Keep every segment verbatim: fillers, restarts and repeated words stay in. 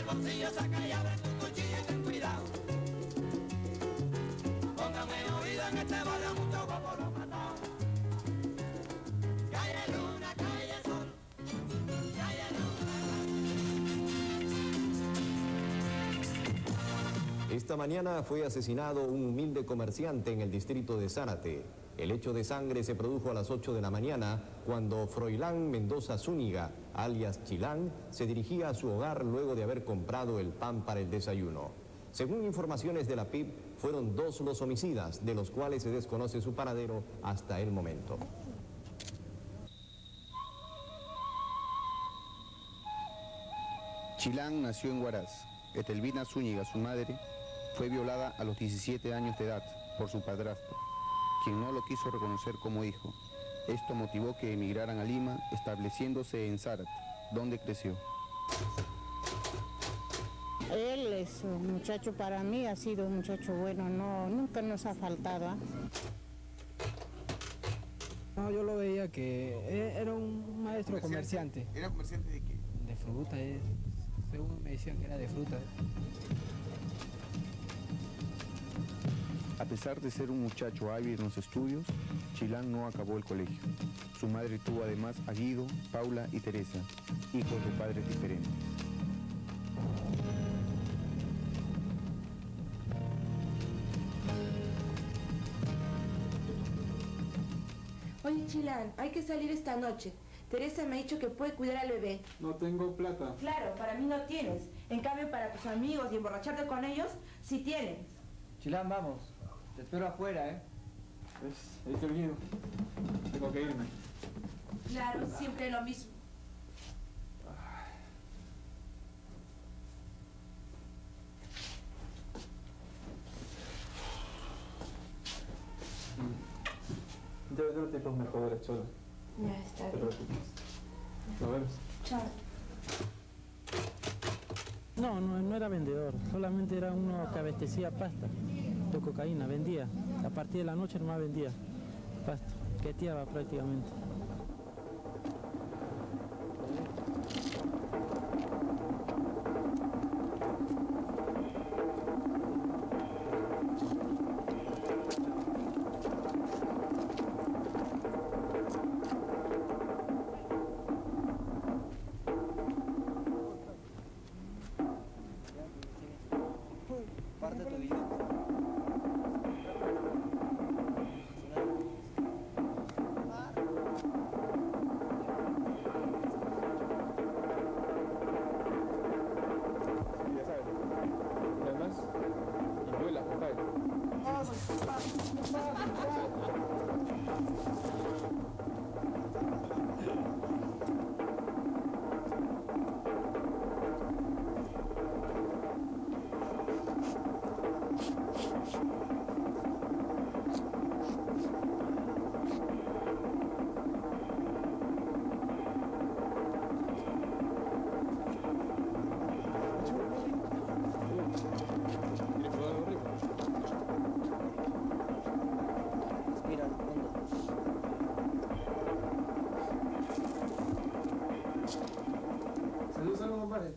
bolsillo saca y abre tu cuchillo y ten cuidado. Póngame oído en este barrio, mucho guapo lo matado. Calle luna, calle sol, calle luna. Esta mañana fue asesinado un humilde comerciante en el distrito de Zárate. El hecho de sangre se produjo a las ocho de la mañana cuando Froilán Mendoza Zúñiga, alias Chilán, se dirigía a su hogar luego de haber comprado el pan para el desayuno. Según informaciones de la P I B, fueron dos los homicidas, de los cuales se desconoce su paradero hasta el momento. Chilán nació en Huaraz. Etelvina Zúñiga, su madre, fue violada a los diecisiete años de edad por su padrastro, quien no lo quiso reconocer como hijo. Esto motivó que emigraran a Lima, estableciéndose en Zárate, donde creció. Él es un muchacho, para mí ha sido un muchacho bueno, no, nunca nos ha faltado. ¿eh? No, yo lo veía que era un maestro comerciante. ¿Comerciante? ¿Era comerciante de qué? De fruta, eh. Según me decían que era de fruta. A pesar de ser un muchacho hábil en los estudios, Chilán no acabó el colegio. Su madre tuvo además a Guido, Paula y Teresa, hijos de padres diferentes. Oye, Chilán, hay que salir esta noche. Teresa me ha dicho que puede cuidar al bebé. No tengo plata. Claro, para mí no tienes. En cambio, para tus amigos y emborracharte con ellos, sí tienes. Chilán, vamos. Te espero afuera, ¿eh? ¿Ves? Ahí te olvido. Tengo que irme. Claro, siempre lo mismo. Ya vendré los mercaderes, Chola. Ya está No te bien. preocupes. Nos vemos. Chao. No, no, no era vendedor, solamente era uno que abastecía pasta de cocaína, vendía. A partir de la noche nomás vendía pasta, queteaba prácticamente. Parte tu video. Ya sabes. Y además, y vuela, compadre. ¿Quieres probar algo rico? Mira, al fondo. Salud, salud, compadre.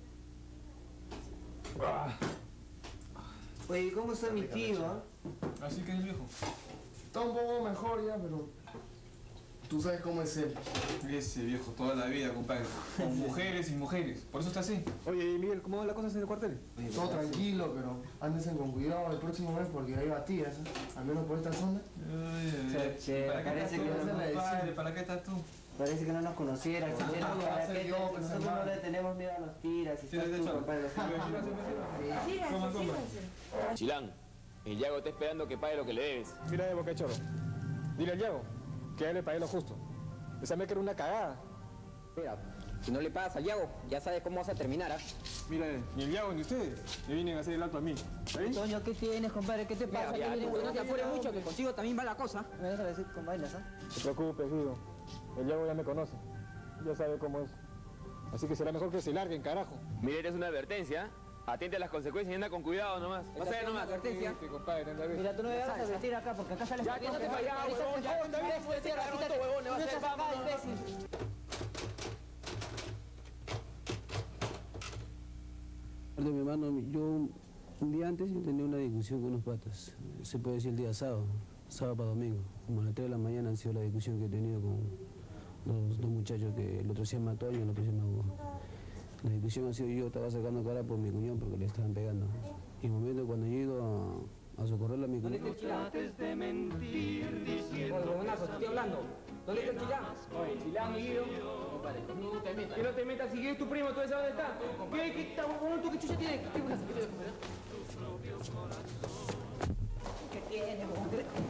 Oye, ¿cómo está mi tío? ¿Eh? Así que es el viejo. Está un poco mejor ya, pero tú sabes cómo es él. Ese viejo toda la vida, compadre. Con mujeres y mujeres. Por eso está así. Oye, Miguel, ¿cómo van las cosas en el cuartel? Todo tranquilo, pero ándense con cuidado el próximo mes porque hay batidas, ¿eh? Al menos por esta zona. Ay, Che, ¿Para qué parece estás tú, que no me compadre? decís. ¿Para qué estás tú? Parece que no nos conociera. No, Chileno, no, ¿para no, qué yo, te- pues, nosotros no hermano. le tenemos miedo a los tiras. Si Sí, estás de tú, hecho. compadre, los tiras. Síganse, Toma, toma. síganse. Chilán, el Yago está esperando que pague lo que le debes. Mira de boca de choro. Dile al Yago que a él le pagué lo justo. Esa me que era una cagada. Mira, si no le pagas al Yago, ya sabes cómo vas a terminar, ¿ah? Mira, ni el Yago ni ustedes me vienen a hacer el alto a mí. ¿Sí? Toño, ¿qué tienes, compadre? ¿Qué te Mira, pasa? ya, ¿Qué tú vienes- no te apures mucho, que contigo también va la cosa. Me dejas decir con vainas, ¿ah? No te preocupes, Guido. El Yago ya me conoce. Ya sabe cómo es. Así que será mejor que se larguen, carajo. Mira, eres una advertencia. Atente a las consecuencias y anda con cuidado nomás. Vas a ver nomás. Advertencia. Sí, compadre, anda bien. Mira, tú no me vas a vestir acá porque acá sales Ya, que no te vayas, huevón, ya, anda bien, puede ser, agarra otro huevón, le vas a hacer, vamos, imbécil. De mi hermano, yo un día antes yo tenía una discusión con unos patas, se puede decir el día sábado, sábado para domingo, como a las tres de la mañana han sido la discusión que he tenido con los dos muchachos, que el otro se llama Toño y el otro se llama Hugo. La discusión ha sido yo estaba sacando cara por mi cuñón porque le estaban pegando. Y en el momento cuando yo he ido a, a socorrerle a mi cuñón... ¿Dónde está el Chilán? de mentir diciendo... Oye, huevonazo, te estoy hablando. ¿Dónde está el Chilán? Oye, Chilán, mi Guido. No te metas. Que no te metas, si Guido es tu primo, ¿tú sabes dónde está? ¿Qué? ¿Qué está? ¿Tú qué chucha tienes? ¿Qué pasa? ¿Qué te voy a comer? ¿Qué tienes, huevón?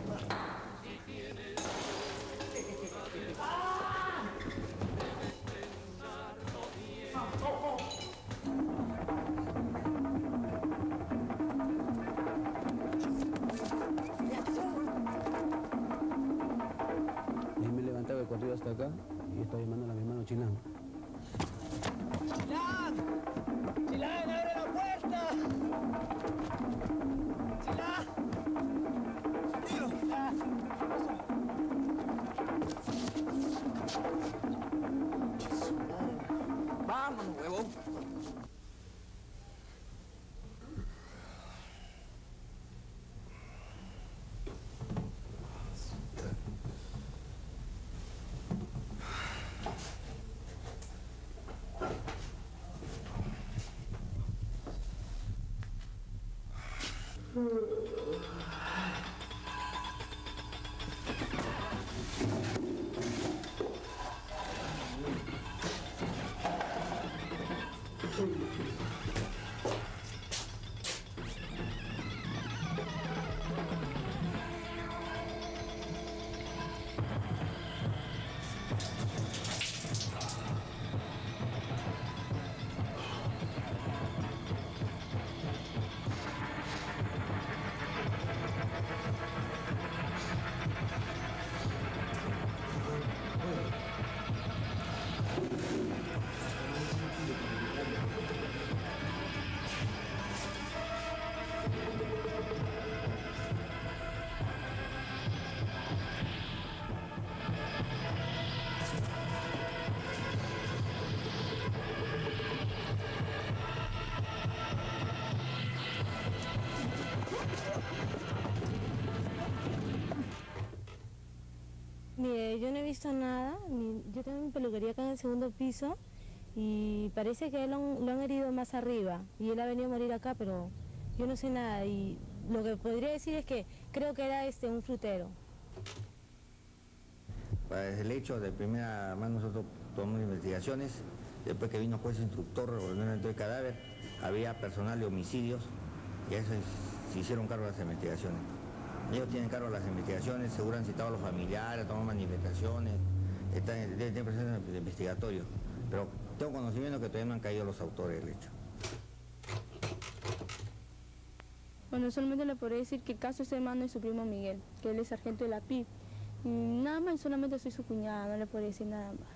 Y me levantaba el cuartillo hasta acá y estaba llamando a mi hermano Chilán. ¡Chilán! ¡Chilán, abre la puerta! ¡Chilán! ¡Tío! ¿Qué pasó? Vámonos, huevón. Mire, yo no he visto nada, mi- yo tengo mi peluquería acá en el segundo piso y parece que lo han, lo han herido más arriba y él ha venido a morir acá, pero yo no sé nada y lo que podría decir es que creo que era este un frutero. Para el hecho de primera mano nosotros tomamos investigaciones, después que vino juez instructor, ordenamiento del cadáver, había personal de homicidios y eso es- se hicieron cargo de las investigaciones. Ellos tienen cargo de las investigaciones, seguro han citado a los familiares, toman manifestaciones, están en el proceso investigatorio, pero tengo conocimiento que todavía no han caído los autores del hecho. Bueno, solamente le podré decir que el caso es hermano de su primo Miguel, que él es sargento de la P I B. Y nada más, solamente soy su cuñada, no le podré decir nada más.